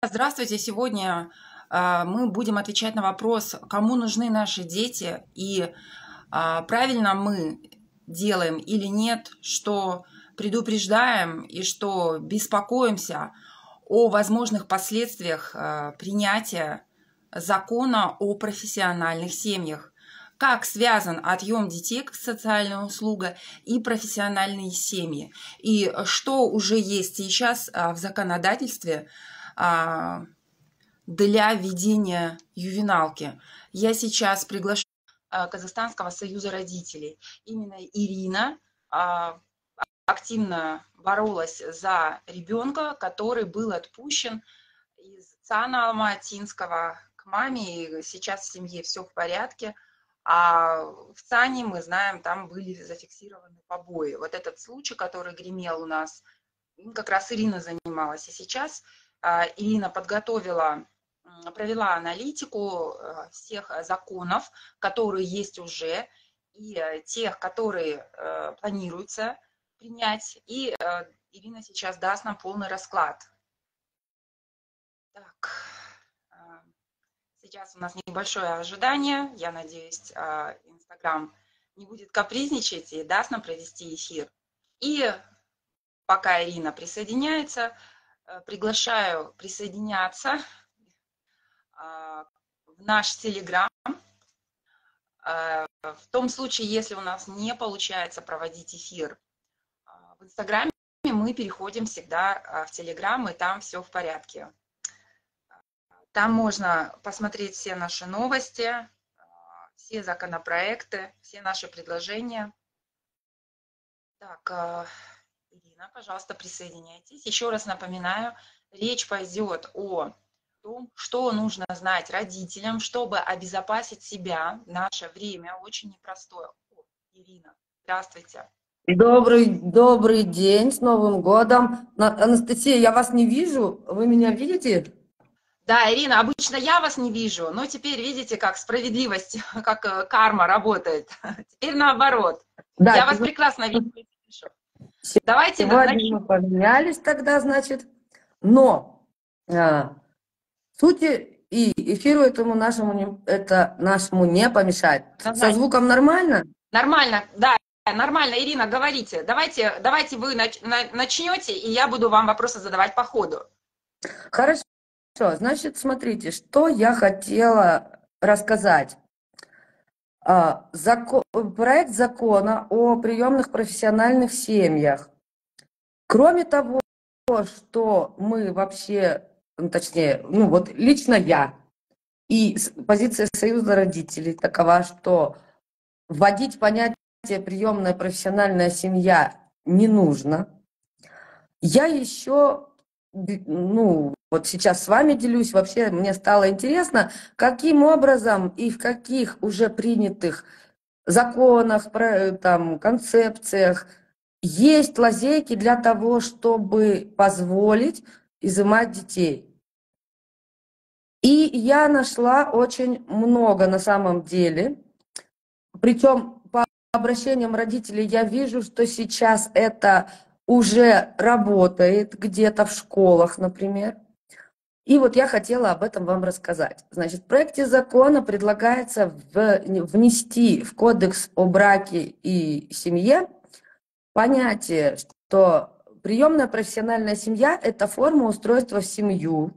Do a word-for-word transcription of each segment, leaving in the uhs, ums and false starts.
Здравствуйте! Сегодня а, мы будем отвечать на вопрос, кому нужны наши дети и а, правильно мы делаем или нет, что предупреждаем и что беспокоимся о возможных последствиях а, принятия закона о профессиональных семьях. Как связан отъем детей как социальная услуга и профессиональные семьи. И что уже есть сейчас а, в законодательстве а, для ведения ювеналки. Я сейчас приглашаю Казахстанского союза родителей. Именно Ирина а, активно боролась за ребенка, который был отпущен из ЦАНа Алма-Атинского к маме, и сейчас в семье все в порядке. А в ЦАНе, мы знаем, там были зафиксированы побои. Вот этот случай, который гремел у нас, как раз Ирина занималась. И сейчас Ирина подготовила, провела аналитику всех законов, которые есть уже, и тех, которые планируется принять. И Ирина сейчас даст нам полный расклад. Так, сейчас у нас небольшое ожидание. Я надеюсь, Инстаграм не будет капризничать и даст нам провести эфир. И пока Ирина присоединяется, приглашаю присоединяться в наш Телеграм. В том случае, если у нас не получается проводить эфир в Инстаграме, мы переходим всегда в Телеграм, и там все в порядке. Там можно посмотреть все наши новости, все законопроекты, все наши предложения. Так, Ирина, пожалуйста, присоединяйтесь. Еще раз напоминаю, речь пойдет о том, что нужно знать родителям, чтобы обезопасить себя в наше время очень непростое. О, Ирина, здравствуйте. Добрый, добрый день, с Новым годом. Анастасия, я вас не вижу, вы меня видите? Да, Ирина, обычно я вас не вижу, но теперь видите, как справедливость, как карма работает. Теперь наоборот. Да, я вас прекрасно вижу. Давайте сегодня мы поменялись тогда, значит. Но а, сути и эфиру этому нашему, это нашему не помешает. Нормально. Со звуком нормально? Нормально, да, нормально. Ирина, говорите. Давайте, давайте вы начнете, и я буду вам вопросы задавать по ходу. Хорошо. Значит, смотрите, что я хотела рассказать. Закон, проект закона о приемных профессиональных семьях. Кроме того, что мы вообще, ну, точнее, ну вот лично я, и позиция Союза родителей такова, что вводить понятие приемная профессиональная семья не нужно. Я еще, ну, вот сейчас с вами делюсь, вообще мне стало интересно, каким образом и в каких уже принятых законах, там, концепциях есть лазейки для того, чтобы позволить изымать детей. И я нашла очень много на самом деле, причем по обращениям родителей я вижу, что сейчас это уже работает где-то в школах, например. И вот я хотела об этом вам рассказать. Значит, в проекте закона предлагается внести в Кодекс о браке и семье понятие, что приемная профессиональная семья – это форма устройства в семью.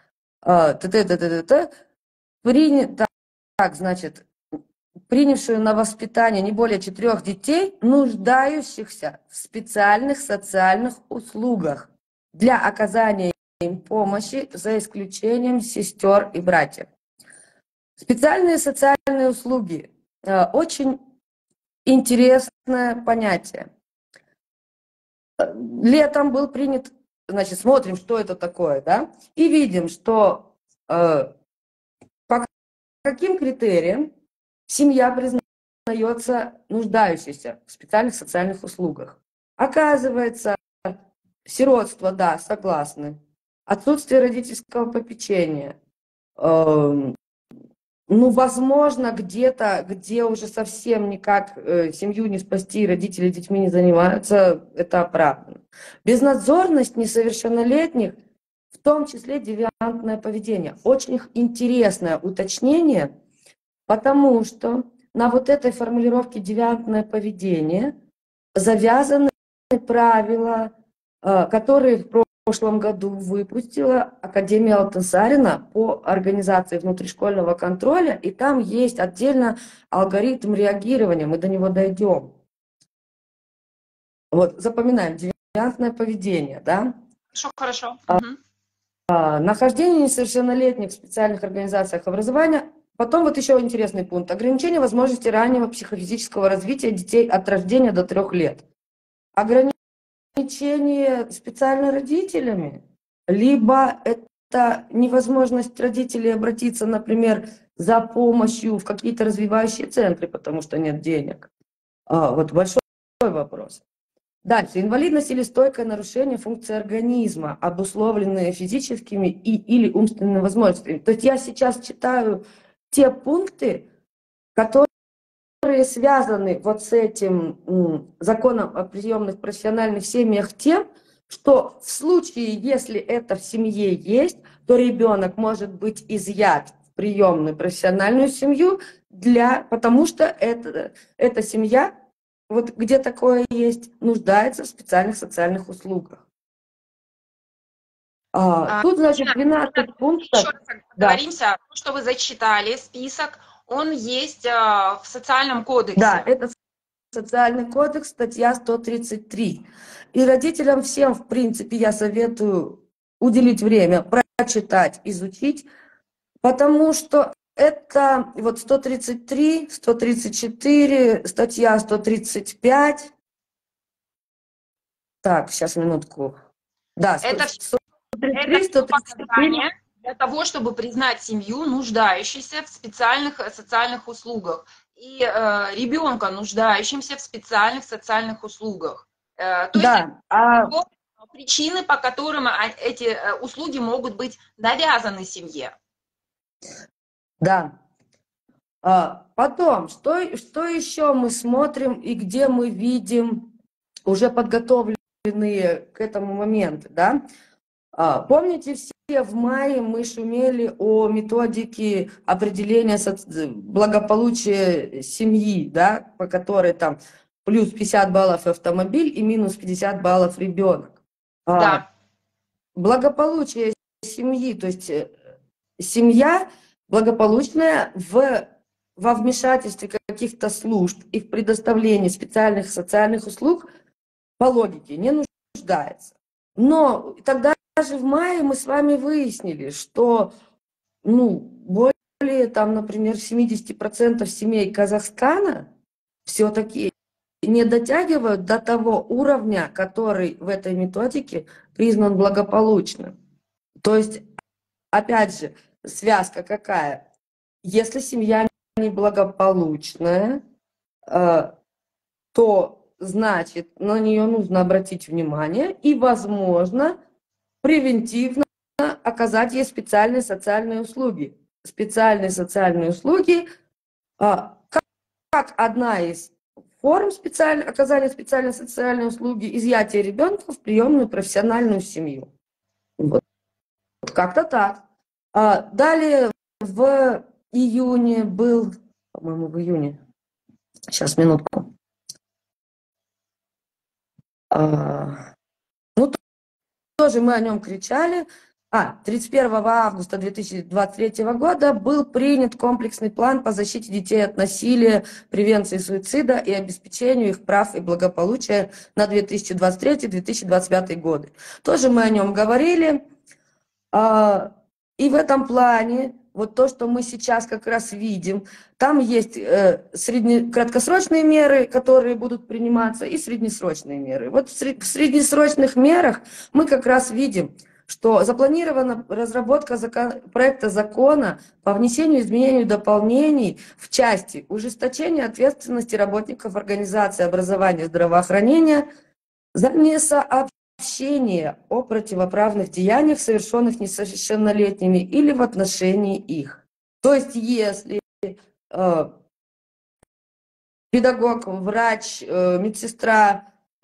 Принято, так, значит, принявшую на воспитание не более четырех детей, нуждающихся в специальных социальных услугах для оказания им помощи, за исключением сестер и братьев. Специальные социальные услуги – очень интересное понятие. Летом был принят, значит, смотрим, что это такое, да, и видим, что э, по каким критериям семья признается нуждающейся в специальных социальных услугах. Оказывается, сиротство, да, согласны. Отсутствие родительского попечения. Э, ну, возможно, где-то, где уже совсем никак э, семью не спасти, родители детьми не занимаются, это оправдано. Безнадзорность несовершеннолетних в том числе девиантное поведение. Очень интересное уточнение, потому что на вот этой формулировке девиантное поведение завязаны правила, которые в прошлом году выпустила Академия Алтынсарина по организации внутришкольного контроля, и там есть отдельно алгоритм реагирования, мы до него дойдем. Вот, запоминаем, девиантное поведение, да? Хорошо, хорошо. А, угу. а, нахождение несовершеннолетних в специальных организациях образования. Потом вот еще интересный пункт. Ограничение возможности раннего психофизического развития детей от рождения до трех лет. Ограничение специально родителями, либо это невозможность родителей обратиться, например, за помощью в какие-то развивающие центры, потому что нет денег. А, вот большой вопрос. Дальше. Инвалидность или стойкое нарушение функции организма, обусловленные физическими и, или умственными возможностями. То есть я сейчас читаю те пункты, которые связаны вот с этим м, законом о приемных профессиональных семьях тем, что в случае, если это в семье есть, то ребенок может быть изъят в приемную профессиональную семью, для, потому что это, эта семья, вот где такое есть, нуждается в специальных социальных услугах. А, А, тут, значит, двенадцать пунктов. Еще раз договоримся, да. То, что вы зачитали, список, он есть а, в социальном кодексе. Да, это социальный кодекс, статья сто тридцать три. И родителям всем, в принципе, я советую уделить время, прочитать, изучить, потому что это вот сто тридцать три, сто тридцать четыре, статья сто тридцать пять. Так, сейчас, минутку. Да, это сто тридцать три, сто тридцать четыре. Для того, чтобы признать семью, нуждающуюся в специальных социальных услугах, и э, ребенка, нуждающимся в специальных социальных услугах. Э, то да, есть а... причины, по которым эти услуги могут быть навязаны семье. Да. А потом, что, что еще мы смотрим и где мы видим уже подготовленные к этому моменты, да? А, помните, все в мае мы шумели о методике определения соци... благополучия семьи, да, по которой там плюс пятьдесят баллов автомобиль и минус пятьдесят баллов ребенок. Да. А, благополучие семьи, то есть семья благополучная в, во вмешательстве каких-то служб и в предоставлении специальных социальных услуг по логике не нуждается. Но тогда даже в мае мы с вами выяснили, что ну, более, там, например, семьдесят процентов семей Казахстана все-таки не дотягивают до того уровня, который в этой методике признан благополучным. То есть, опять же, связка какая? Если семья неблагополучная, то значит на нее нужно обратить внимание и, возможно, превентивно оказать ей специальные социальные услуги. Специальные социальные услуги как, как одна из форм специальной, оказания специальной социальной услуги, изъятие ребенка в приемную профессиональную семью. Вот. Как-то так. А, далее в июне был, по-моему, в июне, сейчас, минутку. А, ну, тоже мы о нем кричали. А, тридцать первого августа две тысячи двадцать третьего года был принят комплексный план по защите детей от насилия, превенции суицида и обеспечению их прав и благополучия на две тысячи двадцать третий — две тысячи двадцать пятый годы. Тоже мы о нем говорили. И в этом плане, вот то, что мы сейчас как раз видим, там есть э, средне, краткосрочные меры, которые будут приниматься, и среднесрочные меры. Вот в среднесрочных мерах мы как раз видим, что запланирована разработка закон, проекта закона по внесению изменений и дополнений в части ужесточения ответственности работников организации образования и здравоохранения за несообщение о противоправных деяниях, совершенных несовершеннолетними или в отношении их. То есть если э, педагог, врач, э, медсестра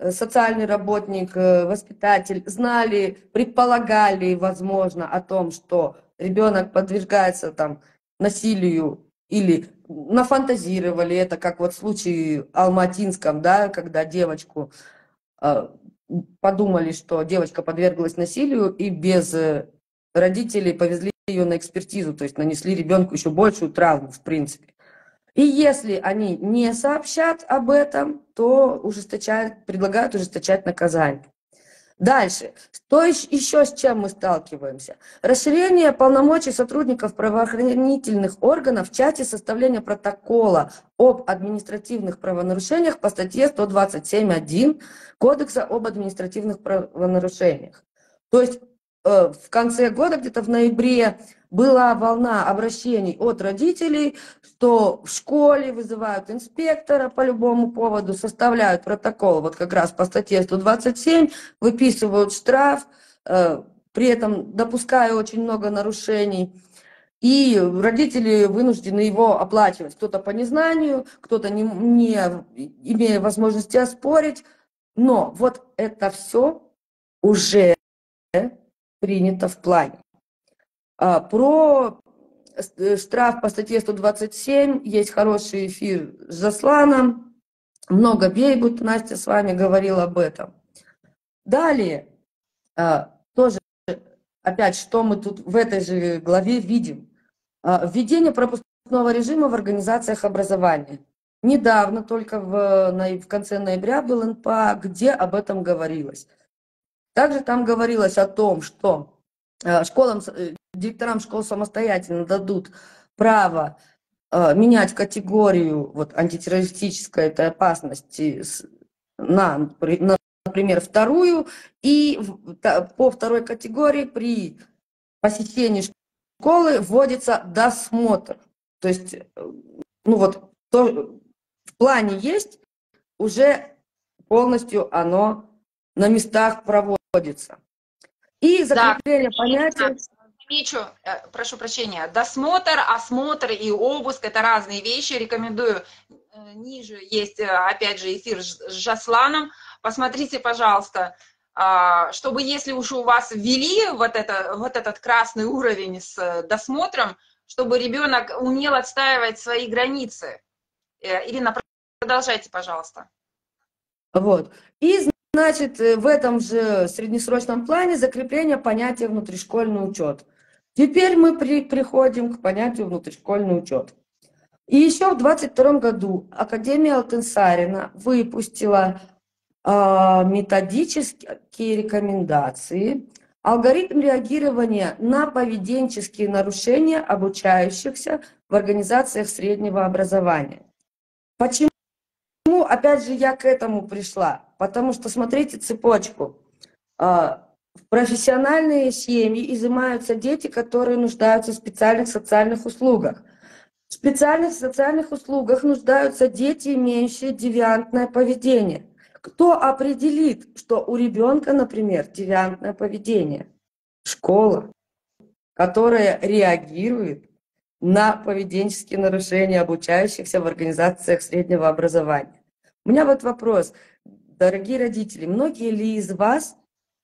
социальный работник, воспитатель знали, предполагали, возможно, о том, что ребенок подвергается там насилию, или нафантазировали это, как вот в случае алматинском, да, когда девочку э, подумали, что девочка подверглась насилию, и без родителей повезли ее на экспертизу, то есть нанесли ребенку еще большую травму, в принципе. И если они не сообщат об этом, то ужесточают, предлагают ужесточать наказание. Дальше. Что еще с чем мы сталкиваемся? Расширение полномочий сотрудников правоохранительных органов в части составления протокола об административных правонарушениях по статье сто двадцать семь точка один Кодекса об административных правонарушениях. То есть э, в конце года, где-то в ноябре, была волна обращений от родителей, что в школе вызывают инспектора по любому поводу, составляют протокол, вот как раз по статье сто двадцать семь, выписывают штраф, э, при этом допуская очень много нарушений, и родители вынуждены его оплачивать. Кто-то по незнанию, кто-то не, не имея возможности оспорить, но вот это все уже принято в плане. А, про штраф по статье сто двадцать семь есть хороший эфир с Жасланом. Много Бейбут, Настя с вами говорила об этом. Далее, а, тоже, опять, что мы тут в этой же главе видим. А, введение пропускного режима в организациях образования. Недавно, только в, в конце ноября был эн пэ а, где об этом говорилось. Также там говорилось о том, что школам, директорам школ самостоятельно дадут право э, менять категорию вот, антитеррористической этой опасности с, на, на, например, вторую, и та, по второй категории при посещении школы вводится досмотр. То есть, ну вот, то, в плане есть, уже полностью оно на местах проводится. И закрепление да, понятия... Замечу, прошу прощения, досмотр, осмотр и обыск – это разные вещи. Рекомендую, ниже есть, опять же, эфир с Жасланом. Посмотрите, пожалуйста, чтобы если уж у вас ввели вот, это, вот этот красный уровень с досмотром, чтобы ребенок умел отстаивать свои границы. Ирина, продолжайте, пожалуйста. Вот. И, значит, в этом же среднесрочном плане закрепление понятия внутришкольный учет. Теперь мы при, приходим к понятию внутришкольный учет. И еще в двадцать втором году Академия Алтынсарина выпустила э, методические рекомендации, алгоритм реагирования на поведенческие нарушения обучающихся в организациях среднего образования. Почему? Ну, опять же, я к этому пришла, потому что, смотрите цепочку. В профессиональные семьи изымаются дети, которые нуждаются в специальных социальных услугах. В специальных социальных услугах нуждаются дети, имеющие девиантное поведение. Кто определит, что у ребенка, например, девиантное поведение? Школа, которая реагирует на поведенческие нарушения обучающихся в организациях среднего образования. У меня вот вопрос, дорогие родители, многие ли из вас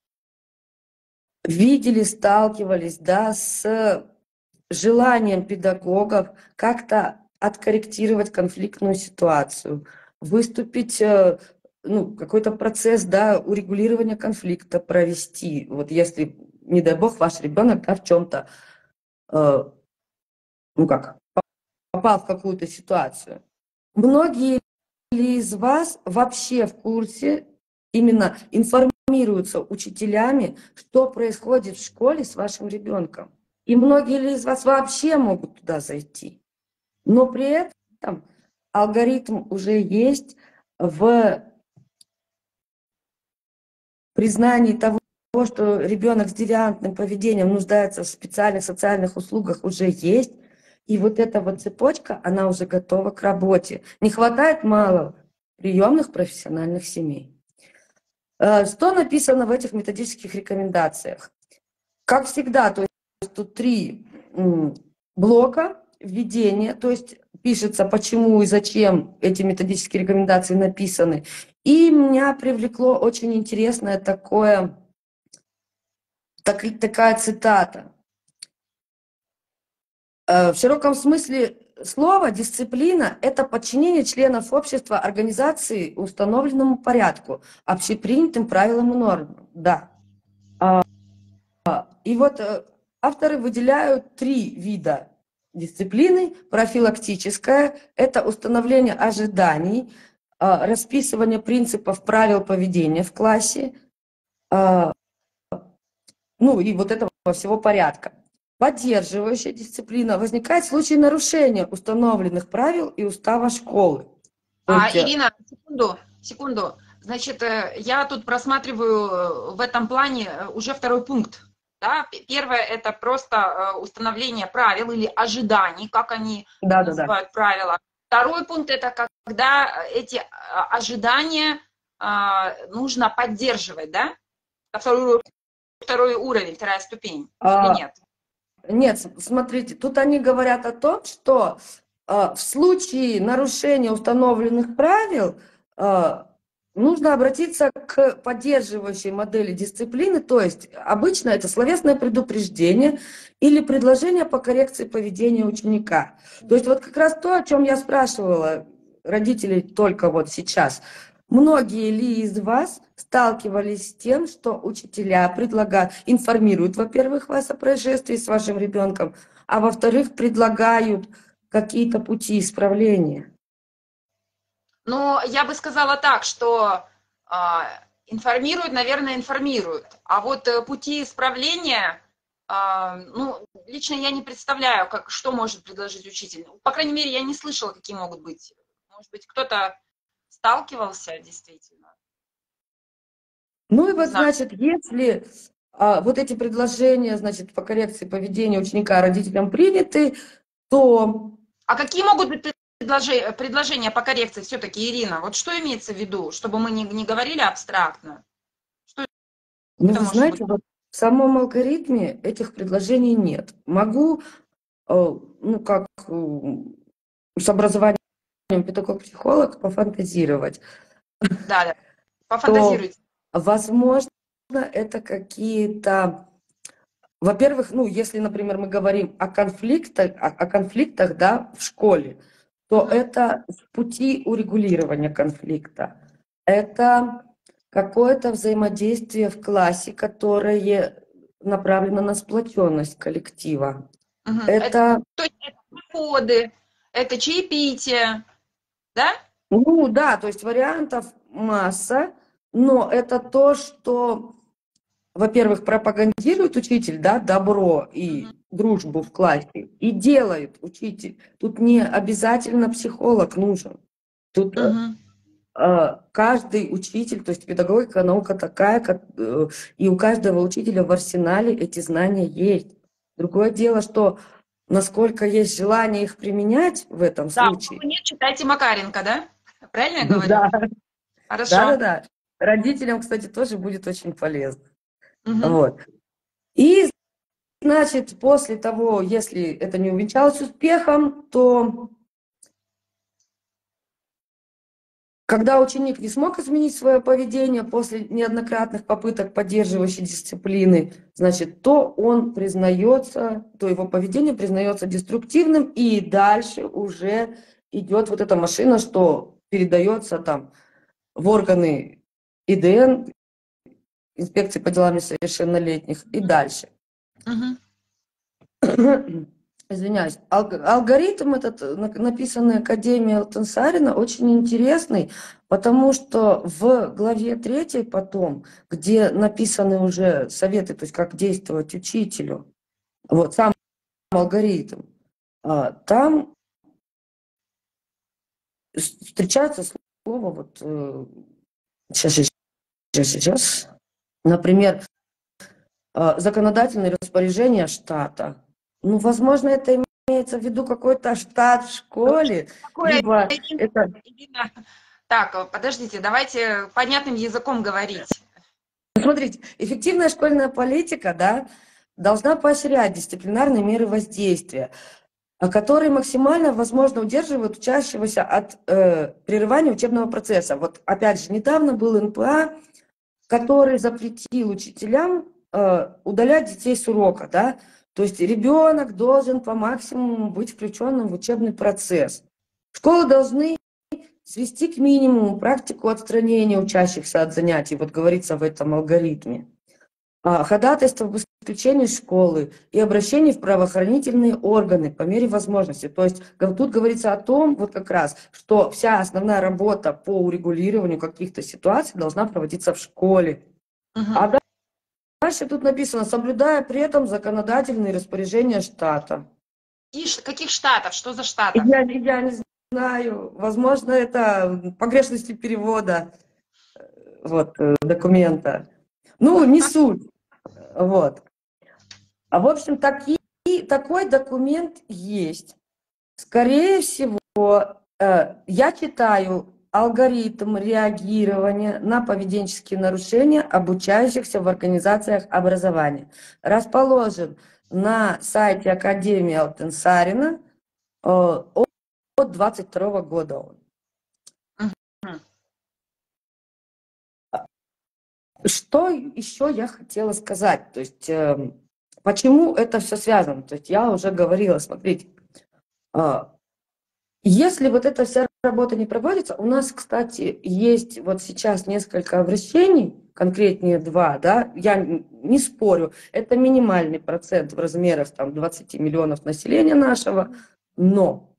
видели, сталкивались, да, с желанием педагогов как-то откорректировать конфликтную ситуацию, выступить, ну, какой-то процесс, да, урегулирования конфликта провести, вот если, не дай бог, ваш ребенок, да, в чем-то, э, ну как, попал в какую-то ситуацию. Многие ли из вас вообще в курсе, именно информируются учителями, что происходит в школе с вашим ребенком? И многие ли из вас вообще могут туда зайти? Но при этом алгоритм уже есть в признании того, что ребенок с девиантным поведением нуждается в специальных социальных услугах, уже есть. И вот эта вот цепочка, она уже готова к работе. Не хватает мало приемных профессиональных семей. Что написано в этих методических рекомендациях? Как всегда, то есть тут три блока введения. То есть пишется, почему и зачем эти методические рекомендации написаны. И меня привлекло очень интересное такое, так, такая цитата. В широком смысле слова дисциплина – это подчинение членов общества организации установленному порядку, общепринятым правилам и нормам. Да. И вот авторы выделяют три вида дисциплины. Профилактическая – это установление ожиданий, расписывание принципов правил поведения в классе, ну и вот этого всего порядка. Поддерживающая дисциплина возникает в случае нарушения установленных правил и устава школы. А, есть... Ирина, секунду, секунду. Значит, я тут просматриваю в этом плане уже второй пункт. Да? Первое – это просто установление правил или ожиданий, как они да, называют да, да. правила. Второй пункт – это когда эти ожидания нужно поддерживать, да? Второй, второй уровень, вторая ступень, а, или нет? Нет, смотрите, тут они говорят о том, что э, в случае нарушения установленных правил э, нужно обратиться к поддерживающей модели дисциплины, то есть обычно это словесное предупреждение или предложение по коррекции поведения ученика. То есть вот как раз то, о чем я спрашивала родителей только вот сейчас. Многие ли из вас сталкивались с тем, что учителя предлагают, информируют, во-первых, вас о происшествии с вашим ребенком, а во-вторых, предлагают какие-то пути исправления? Ну, я бы сказала так, что э, информируют, наверное, информируют. А вот э, пути исправления, э, ну, лично я не представляю, как, что может предложить учитель. По крайней мере, я не слышала, какие могут быть. Может быть, кто-то сталкивался действительно. Ну и вот, значит, если а, вот эти предложения, значит, по коррекции поведения ученика родителям приняты, то... А какие могут быть предложения, предложения по коррекции все-таки, Ирина? Вот что имеется в виду, чтобы мы не, не говорили абстрактно? Что ну, это вы может знаете, быть? вот в самом алгоритме этих предложений нет. Могу, ну, как с образованием педагог-психолог пофантазировать. Да, да. Пофантазируйте. То, возможно, это какие-то... Во-первых, ну, если, например, мы говорим о конфликтах, о, о конфликтах, да, в школе, то uh-huh. это пути урегулирования конфликта. Это какое-то взаимодействие в классе, которое направлено на сплоченность коллектива. Uh-huh. Это... это... То есть это подходы, это чаепитие, да? Ну, да, то есть вариантов масса, но это то, что... Во-первых, пропагандирует учитель, да, добро и uh-huh. дружбу в классе, и делает учитель. Тут не обязательно психолог нужен. Тут uh-huh. э, каждый учитель, то есть педагогика, наука такая, как, э, и у каждого учителя в арсенале эти знания есть. Другое дело, что насколько есть желание их применять в этом да, случае. Нет, читайте Макаренко, да? Правильно я говорю? Да. Хорошо. Да-да-да. Родителям, кстати, тоже будет очень полезно. Угу. Вот. И, значит, после того, если это не увенчалось успехом, то когда ученик не смог изменить свое поведение после неоднократных попыток поддерживающей дисциплины, значит, то он признается, то его поведение признается деструктивным, и дальше уже идет вот эта машина, что передается там в органы И Д Н, инспекции по делам несовершеннолетних, и дальше. Uh-huh. Извиняюсь. Алгоритм этот, написанный Академией Алтансарина, очень интересный, потому что в главе третьей потом, где написаны уже советы, то есть как действовать учителю, вот сам алгоритм, там встречается слово, вот, сейчас, сейчас, сейчас, например, законодательные распоряжения штата. Ну, возможно, это имеется в виду какой-то штат в школе, Какое либо это... Так, подождите, давайте понятным языком говорить. Смотрите, эффективная школьная политика, да, должна поощрять дисциплинарные меры воздействия. а которые максимально, возможно, удерживают учащегося от э, прерывания учебного процесса. Вот опять же, недавно был эн пэ а, который запретил учителям э, удалять детей с урока, да, то есть ребенок должен по максимуму быть включенным в учебный процесс. Школы должны свести к минимуму практику отстранения учащихся от занятий, вот говорится в этом алгоритме. Ходатайство об исключении школы и обращение в правоохранительные органы по мере возможности. То есть тут говорится о том, вот как раз, что вся основная работа по урегулированию каких-то ситуаций должна проводиться в школе. Угу. А дальше тут написано, соблюдая при этом законодательные распоряжения штата. И каких штатов? Что за штаты? Я, я не знаю. Возможно, это погрешности перевода вот, документа. Ну, не суть. Вот. А в общем, такие, такой документ есть. Скорее всего, э, я читаю алгоритм реагирования на поведенческие нарушения обучающихся в организациях образования. Расположен на сайте Академии Алтынсарина э, от двадцать второго года. Он. Что еще я хотела сказать? То есть, э, почему это все связано? То есть, я уже говорила, смотрите, э, если вот эта вся работа не проводится, у нас, кстати, есть вот сейчас несколько обращений, конкретнее два, да, я не спорю, это минимальный процент в размерах там двадцати миллионов населения нашего, но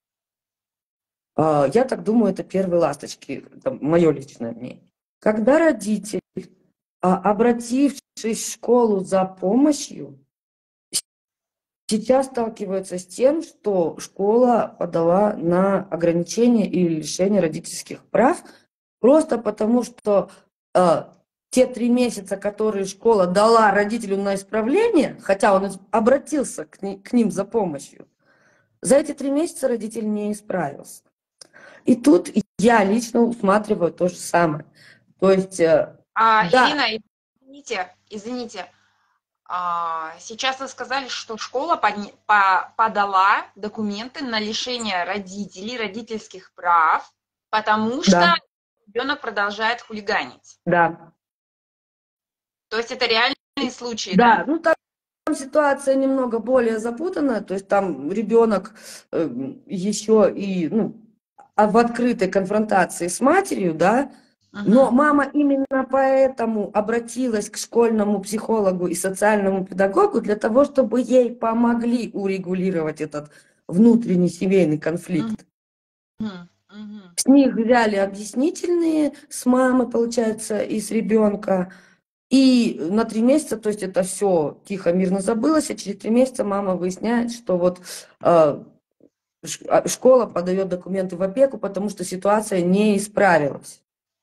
э, я так думаю, это первые ласточки, это мое личное мнение. Когда родитель, обратившись в школу за помощью, сейчас сталкивается с тем, что школа подала на ограничение или лишение родительских прав, просто потому что э, те три месяца, которые школа дала родителю на исправление, хотя он обратился к, ни, к ним за помощью, за эти три месяца родитель не исправился. И тут я лично усматриваю то же самое. То есть... А, да. Ирина, извините, извините. А, сейчас вы сказали, что школа под, по, подала документы на лишение родителей, родительских прав, потому что да. ребенок продолжает хулиганить. Да. То есть это реальные случаи, да? Да, ну там ситуация немного более запутанная, то есть там ребенок э, еще и ну, в открытой конфронтации с матерью, да, но мама именно поэтому обратилась к школьному психологу и социальному педагогу для того, чтобы ей помогли урегулировать этот внутренний семейный конфликт. Uh-huh. Uh-huh. С них взяли объяснительные, с мамы, получается, и с ребенка. И на три месяца, то есть это все тихо, мирно забылось, а через три месяца мама выясняет, что вот э, школа подает документы в опеку, потому что ситуация не исправилась.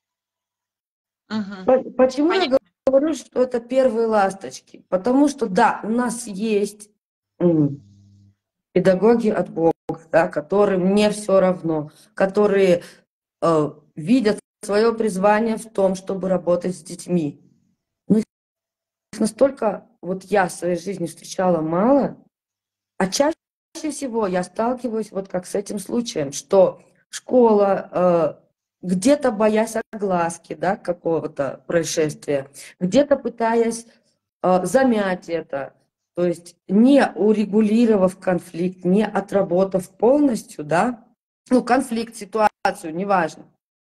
Угу. Почему Понятно. Я говорю, что это первые ласточки? Потому что, да, у нас есть педагоги от Бога, да, которым не все равно, которые э, видят свое призвание в том, чтобы работать с детьми. Но их настолько, вот я в своей жизни встречала мало, а чаще всего я сталкиваюсь вот как с этим случаем, что школа... Э, где-то боясь огласки, да, какого-то происшествия, где-то пытаясь э, замять это, то есть не урегулировав конфликт, не отработав полностью, да, ну, конфликт, ситуацию, неважно,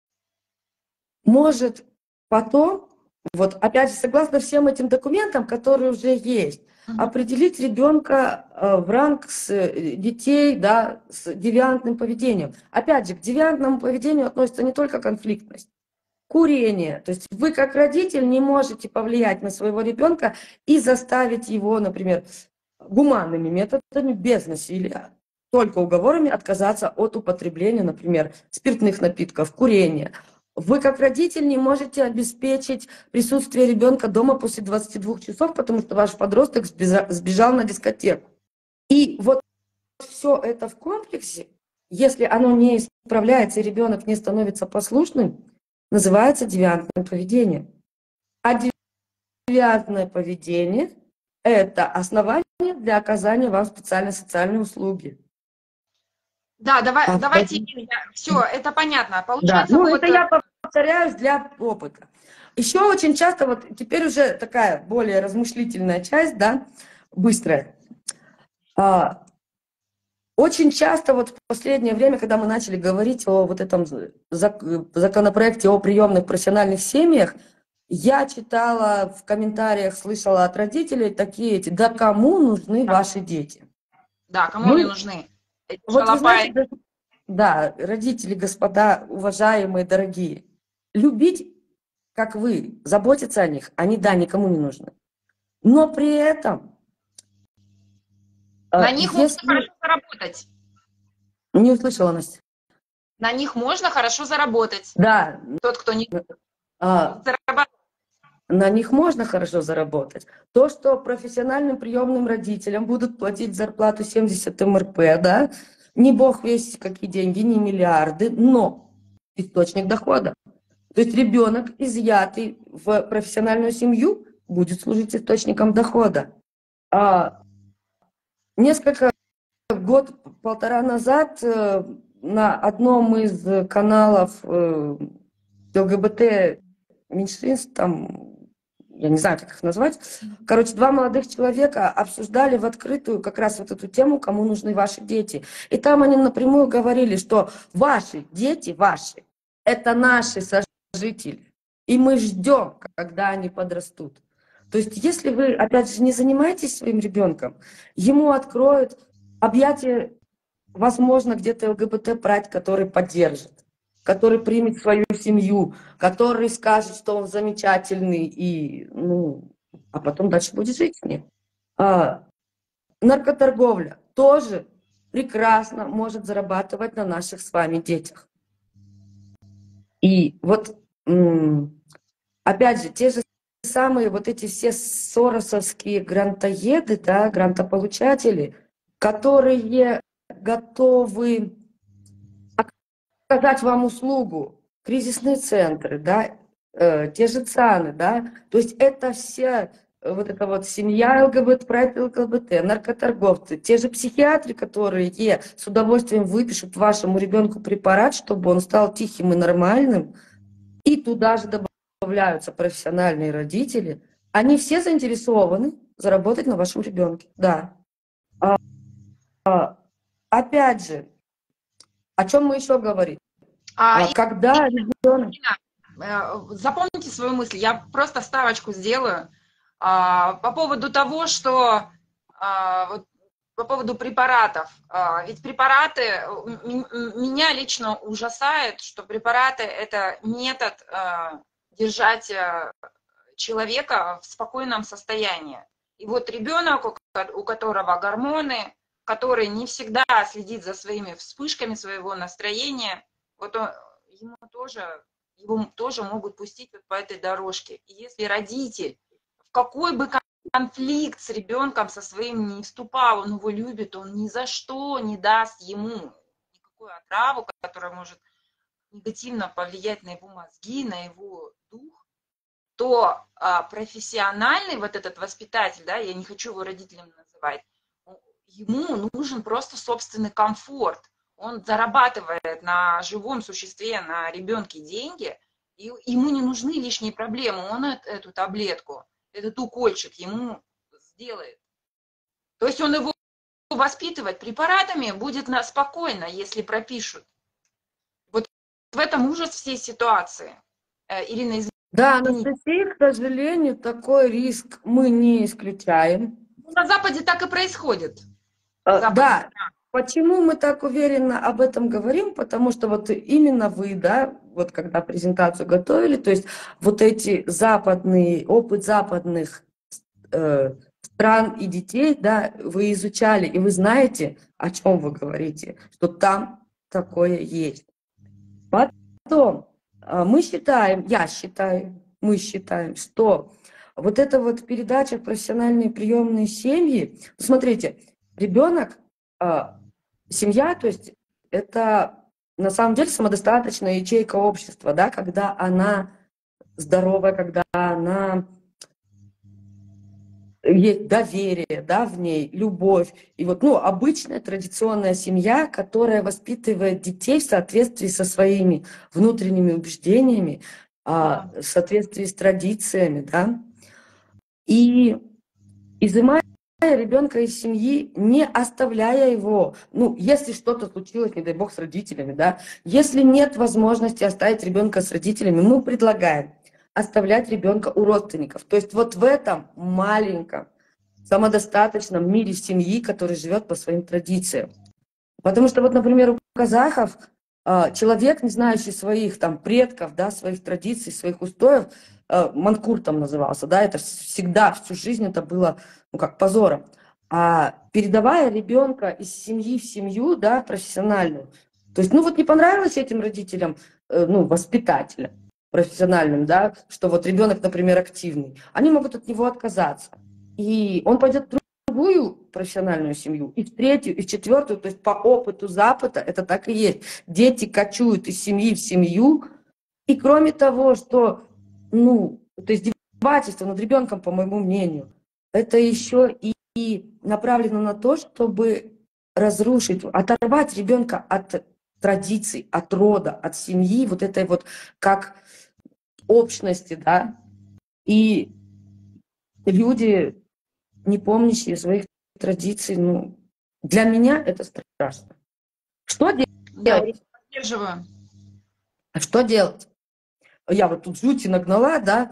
может потом, вот опять же, согласно всем этим документам, которые уже есть, определить ребенка в ранг с детей, да, с девиантным поведением. Опять же, к девиантному поведению относится не только конфликтность, курение. То есть вы как родитель не можете повлиять на своего ребенка и заставить его, например, гуманными методами, без насилия, только уговорами отказаться от употребления, например, спиртных напитков, курения. Вы как родитель не можете обеспечить присутствие ребенка дома после двадцати двух часов, потому что ваш подросток сбежал на дискотеку. И вот все это в комплексе, если оно не исправляется и ребенок не становится послушным, называется девиантным поведением. А девиантное поведение – это основание для оказания вам специальной социальной услуги. Да, давай, А, давайте, все, это понятно. да, Получается, ну вот, это э, я повторяюсь для опыта. Еще очень часто, вот теперь уже такая более размышлительная часть, да, быстрая. А, Очень часто вот в последнее время, когда мы начали говорить о вот этом зак- законопроекте о приемных профессиональных семьях, я читала в комментариях, слышала от родителей такие эти: да кому нужны ваши дети? да, кому они Вы, нужны? Эти вот вы знаете, шалопаи. да, да, родители, господа, уважаемые, дорогие, любить, как вы, заботиться о них, они, да, никому не нужны. Но при этом, На э, них можно если... хорошо заработать. Не услышала, Настя. На них можно хорошо заработать. Да, Тот, кто не а, зарабатывает. на них можно хорошо заработать. То, что профессиональным приемным родителям будут платить зарплату семьдесят эм эр пэ, да, не бог весть какие деньги, не миллиарды, но источник дохода. То есть ребенок, изъятый в профессиональную семью, будет служить источником дохода. А несколько год, полтора назад э, на одном из каналов э, ЛГБТ меньшинств, там, я не знаю, как их назвать, короче, два молодых человека обсуждали в открытую как раз вот эту тему, кому нужны ваши дети. И там они напрямую говорили, что ваши дети, ваши, это наши сожители. И мы ждем, когда они подрастут. То есть, если вы, опять же, не занимаетесь своим ребенком, ему откроют объятия, возможно, где-то ЛГБТ-прайд, который поддержит, который примет свою семью, который скажет, что он замечательный, и, ну, а потом дальше будет жить с ним. А, наркоторговля тоже прекрасно может зарабатывать на наших с вами детях. И вот, опять же, те же самые вот эти все соросовские грантоеды, да, грантополучатели, которые готовы оказать вам услугу, кризисные центры, да, э, те же ЦАНы, да, то есть это вся э, вот эта вот семья ЛГБТ, проект ЛГБТ, наркоторговцы, те же психиатры, которые с удовольствием выпишут вашему ребенку препарат, чтобы он стал тихим и нормальным, и туда же добавляются профессиональные родители, они все заинтересованы заработать на вашем ребенке, да. А, а, опять же, о чем мы еще говорим? А, А, и, когда ребенок... э, запомните свою мысль, я просто вставочку сделаю. А, по поводу того, что а, вот, по поводу препаратов. А, ведь препараты, меня лично ужасает, что препараты – это метод а, держать а, человека в спокойном состоянии. И вот ребенок, у которого гормоны, который не всегда следит за своими вспышками своего настроения, вот он, ему тоже, его тоже могут пустить вот по этой дорожке. И если родитель, в какой бы конфликт с ребенком со своим не вступал, он его любит, он ни за что не даст ему никакую отраву, которая может негативно повлиять на его мозги, на его дух, то а, профессиональный вот этот воспитатель, да, я не хочу его родителем называть, ему нужен просто собственный комфорт. Он зарабатывает на живом существе, на ребенке деньги, и ему не нужны лишние проблемы. Он эту таблетку, этот укольчик ему сделает. То есть он его воспитывать препаратами будет на, спокойно, если пропишут. Вот в этом ужас всей ситуации. Ирина, извините. Да, Анастасия, к сожалению, такой риск мы не исключаем. На Западе так и происходит. Западе. Да, почему мы так уверенно об этом говорим? Потому что вот именно вы, да, вот когда презентацию готовили, то есть вот эти западные, опыт западных э, стран и детей, да, вы изучали, и вы знаете, о чем вы говорите, что там такое есть. Потом мы считаем, я считаю, мы считаем, что вот эта вот передача в профессиональные приемные семьи, смотрите, ребенок, семья, то есть это на самом деле самодостаточная ячейка общества, да, когда она здоровая, когда она есть доверие, да, в ней, любовь. И вот, ну, обычная традиционная семья, которая воспитывает детей в соответствии со своими внутренними убеждениями, Да. в соответствии с традициями, да. И изымая ребенка из семьи, не оставляя его, ну, если что-то случилось, не дай бог, с родителями, да, если нет возможности оставить ребенка с родителями, мы предлагаем оставлять ребенка у родственников. То есть вот в этом маленьком, самодостаточном мире семьи, который живет по своим традициям. Потому что вот, например, у казахов человек, не знающий своих там предков, да, своих традиций, своих устоев, манкур там назывался, да, это всегда, всю жизнь это было, ну, как позором. А передавая ребенка из семьи в семью, да, профессиональную, то есть, ну, вот не понравилось этим родителям, ну, воспитателям профессиональным, да, что вот ребенок, например, активный, они могут от него отказаться. И он пойдет в другую профессиональную семью, и в третью, и в четвертую, то есть по опыту Запада это так и есть. Дети кочуют из семьи в семью, и кроме того, что, ну, это издевательство над ребенком, по моему мнению, это еще и, и направлено на то, чтобы разрушить, оторвать ребенка от традиций, от рода, от семьи, вот этой вот как общности, да, и люди, не помнящие своих традиций, ну, для меня это страшно. Что делать? Да, я поддерживаю. Что делать? Я вот тут жути нагнала, да,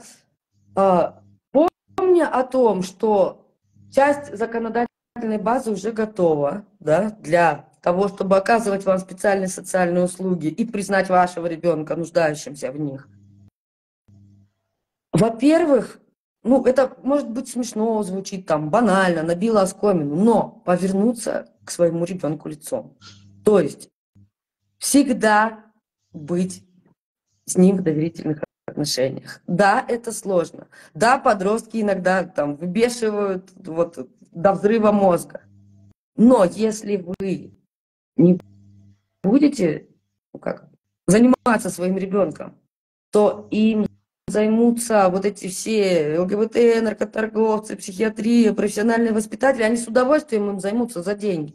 помня о том, что часть законодательной базы уже готова, да, для того, чтобы оказывать вам специальные социальные услуги и признать вашего ребенка нуждающимся в них. Во-первых, ну, это может быть смешно, звучит там банально, набило оскомину, но повернуться к своему ребенку лицом. То есть всегда быть с ним в доверительных отношениях. Да, это сложно. Да, подростки иногда там выбешивают вот до взрыва мозга. Но если вы не будете, ну, как, заниматься своим ребенком, то им займутся вот эти все ЛГБТ, наркоторговцы, психиатрия, профессиональные воспитатели, они с удовольствием им займутся за деньги.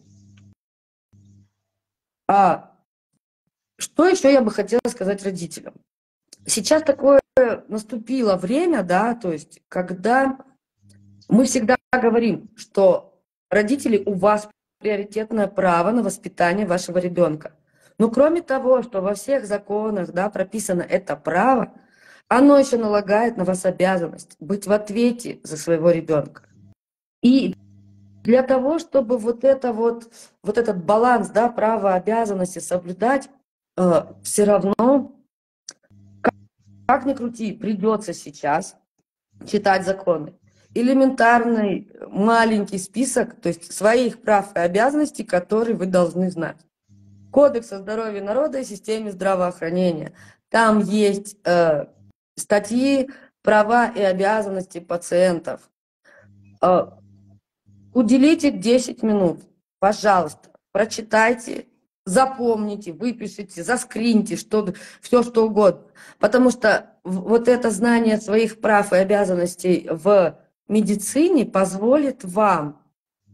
А что еще я бы хотела сказать родителям? Сейчас такое наступило время, да, то есть, когда мы всегда говорим, что родители, у вас приоритетное право на воспитание вашего ребенка. Но кроме того, что во всех законах, да, прописано это право, оно еще налагает на вас обязанность быть в ответе за своего ребенка. И для того, чтобы вот, это вот, вот этот баланс, да, права, обязанности соблюдать, э, все равно, как, как ни крути, придется сейчас читать законы. Элементарный маленький список, то есть своих прав и обязанностей, которые вы должны знать. Кодекс о здоровье народа и системе здравоохранения. Там есть э, статьи «Права и обязанности пациентов». Э, уделите десять минут, пожалуйста, прочитайте, запомните, выпишите, заскриньте, что, все что угодно. Потому что вот это знание своих прав и обязанностей в медицине позволит вам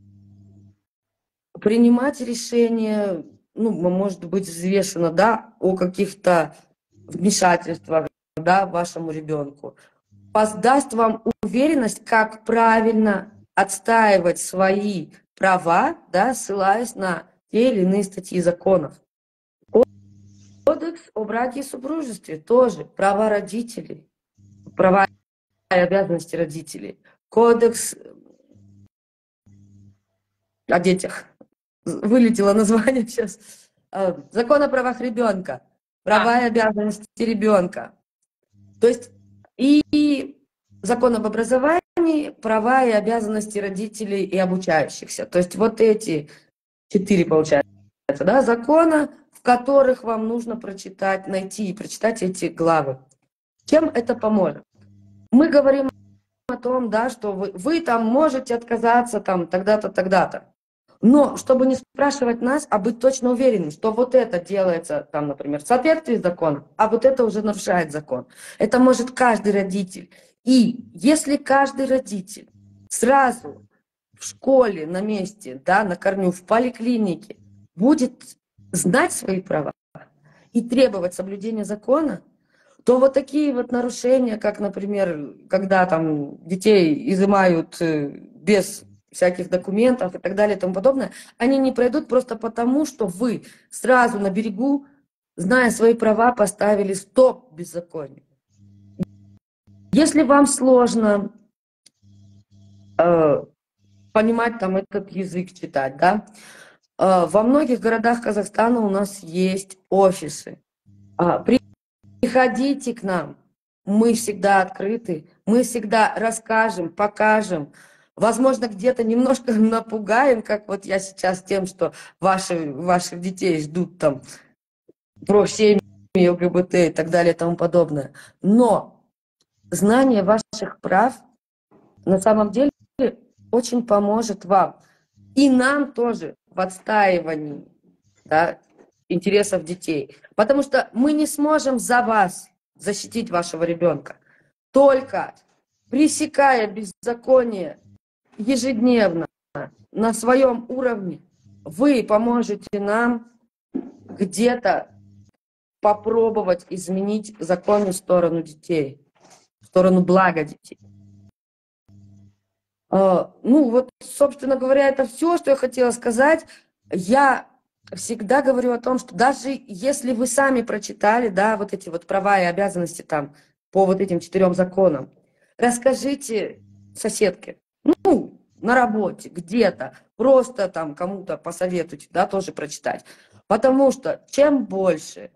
принимать решения, ну, может быть, взвешенно, да, о каких-то вмешательствах, да, вашему ребенку. Даст вам уверенность, как правильно отстаивать свои права, да, ссылаясь на те или иные статьи законов. Кодекс о браке и супружестве тоже права родителей, права и обязанности родителей. Кодекс о детях. Вылетело название сейчас. Закон о правах ребенка. Права и обязанности ребенка. То есть и закон об образовании, права и обязанности родителей и обучающихся. То есть вот эти четыре, получается, да, закона, в которых вам нужно прочитать, найти и прочитать эти главы. Чем это поможет? Мы говорим о том, да, что вы, вы там можете отказаться там тогда-то, тогда-то. Но чтобы не спрашивать нас, а быть точно уверенным, что вот это делается, там, например, в соответствии с законом, а вот это уже нарушает закон. Это может каждый родитель. И если каждый родитель сразу в школе на месте, да, на корню, в поликлинике будет знать свои права и требовать соблюдения закона, то вот такие вот нарушения, как, например, когда там детей изымают без всяких документов и так далее и тому подобное, они не пройдут просто потому, что вы сразу на берегу, зная свои права, поставили стоп беззаконию. Если вам сложно э, понимать там этот язык, читать, да, э, во многих городах Казахстана у нас есть офисы. Э, приходите к нам, мы всегда открыты, мы всегда расскажем, покажем. Возможно, где-то немножко напугаем, как вот я сейчас тем, что ваши, ваших детей ждут там про семьи, ЛГБТ и так далее и тому подобное. Но знание ваших прав на самом деле очень поможет вам. И нам тоже в отстаивании, да, интересов детей. Потому что мы не сможем за вас защитить вашего ребенка. Только пресекая беззаконие ежедневно на своем уровне, вы поможете нам где-то попробовать изменить законную сторону детей, в сторону блага детей. Ну вот, собственно говоря, это все, что я хотела сказать. Я всегда говорю о том, что даже если вы сами прочитали, да, вот эти вот права и обязанности там по вот этим четырем законам, расскажите соседке, ну, на работе, где-то, просто там кому-то посоветуйте, да, тоже прочитать. Потому что чем больше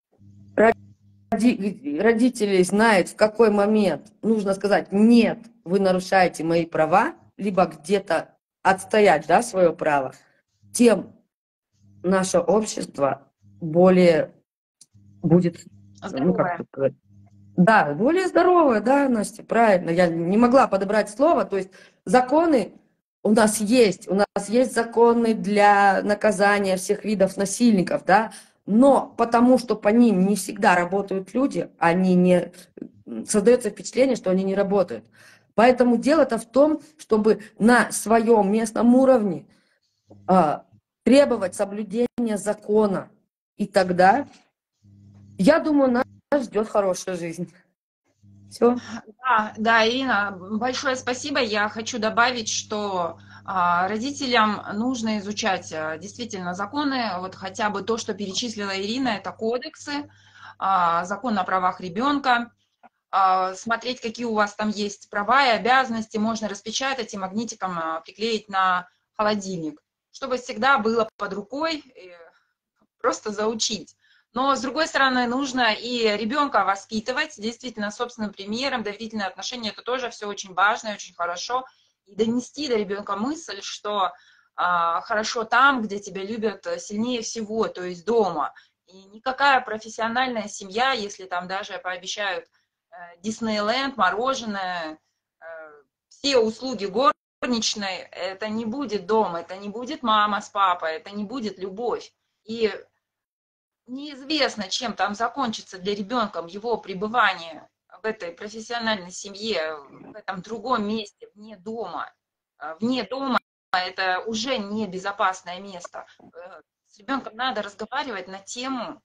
родителей знают, в какой момент нужно сказать «нет, вы нарушаете мои права», либо где-то отстоять, да, свое право, тем наше общество более будет, ну, как сказать, да, более здоровое, да, Настя, правильно, я не могла подобрать слово, то есть законы у нас есть, у нас есть законы для наказания всех видов насильников, да, но потому что по ним не всегда работают люди, они не, создается впечатление, что они не работают. Поэтому дело-то в том, чтобы на своем местном уровне а, требовать соблюдения закона. И тогда, я думаю, нас ждет хорошая жизнь. Все. Да, да, Ирина, большое спасибо. Я хочу добавить, что а, родителям нужно изучать а, действительно законы. Вот хотя бы то, что перечислила Ирина, это кодексы, а, закон о правах ребенка. А, смотреть, какие у вас там есть права и обязанности, можно распечатать и магнитиком а, приклеить на холодильник, чтобы всегда было под рукой, и просто заучить. Но, с другой стороны, нужно и ребенка воспитывать, действительно, собственным примером, доверительные отношения, это тоже все очень важно и очень хорошо. И донести до ребенка мысль, что а, хорошо там, где тебя любят сильнее всего, то есть дома. И никакая профессиональная семья, если там даже пообещают э, Диснейленд, мороженое, э, все услуги горничной, это не будет дом, это не будет мама с папой, это не будет любовь. И неизвестно, чем там закончится для ребенка его пребывание в этой профессиональной семье, в этом другом месте, вне дома. Вне дома это уже не безопасное место. С ребенком надо разговаривать на тему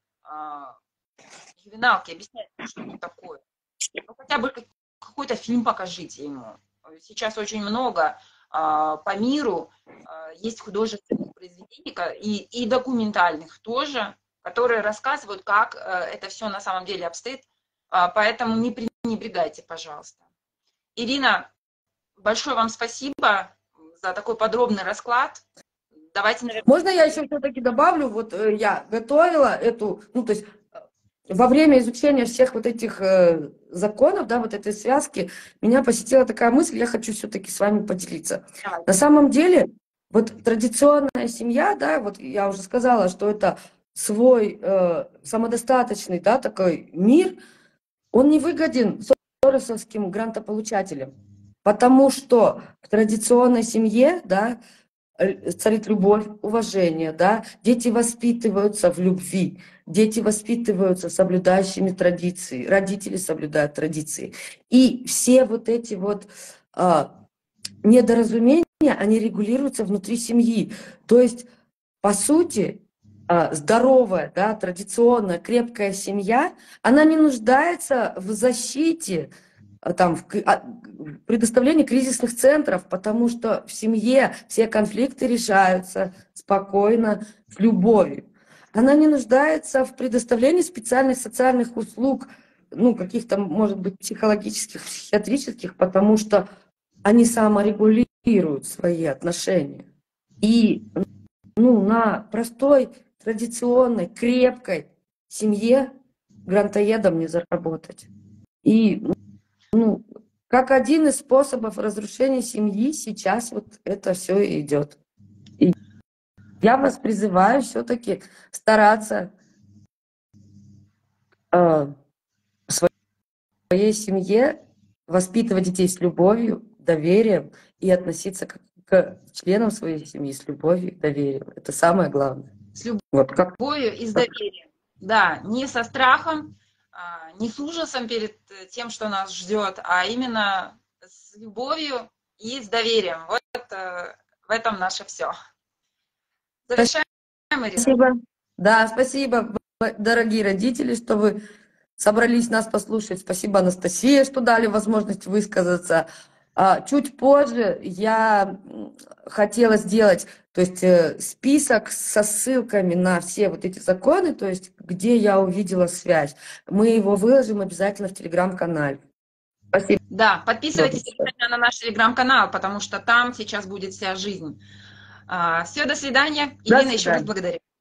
ювеналки, объяснять, что это такое. Ну, хотя бы какой-то фильм покажите ему. Сейчас очень много по миру есть художественных произведений и, и документальных тоже, которые рассказывают, как это все на самом деле обстоит. Поэтому не пренебрегайте, пожалуйста. Ирина, большое вам спасибо за такой подробный расклад. Давайте, наверное... Можно я еще все-таки добавлю? Вот я готовила эту, ну, то есть во время изучения всех вот этих э, законов, да, вот этой связки, меня посетила такая мысль, я хочу все-таки с вами поделиться. Давай. На самом деле, вот традиционная семья, да, вот я уже сказала, что это свой э, самодостаточный, да, такой мир, он не выгоден соросовским грантополучателям, потому что в традиционной семье, да, царит любовь, уважение, да, дети воспитываются в любви, дети воспитываются соблюдающими традиции, родители соблюдают традиции. И все вот эти вот а, недоразумения, они регулируются внутри семьи. То есть, по сути, здоровая, да, традиционная, крепкая семья, она не нуждается в защите, там, в предоставлении кризисных центров, потому что в семье все конфликты решаются спокойно, с любовью. Она не нуждается в предоставлении специальных социальных услуг, ну, каких-то, может быть, психологических, психиатрических, потому что они саморегулируют свои отношения. И, ну, на простой, традиционной, крепкой семье грантоедом не заработать. И, ну, как один из способов разрушения семьи сейчас вот это все и идет. И я вас призываю все-таки стараться э, в своей семье воспитывать детей с любовью, доверием и относиться к, к членам своей семьи с любовью и доверием. Это самое главное. С любовью Вот как... и с доверием. Да, не со страхом, не с ужасом перед тем, что нас ждет, а именно с любовью и с доверием. Вот в этом наше все. Завершаем, Ирина. Спасибо. Да, спасибо, дорогие родители, что вы собрались нас послушать. Спасибо, Анастасия, что дали возможность высказаться. Чуть позже я хотела сделать, то есть, список со ссылками на все вот эти законы, то есть где я увидела связь. Мы его выложим обязательно в телеграм-канале. Спасибо. Да, подписывайтесь обязательно на наш телеграм-канал, потому что там сейчас будет вся жизнь. Все, до свидания. До Ирина, еще раз благодарю.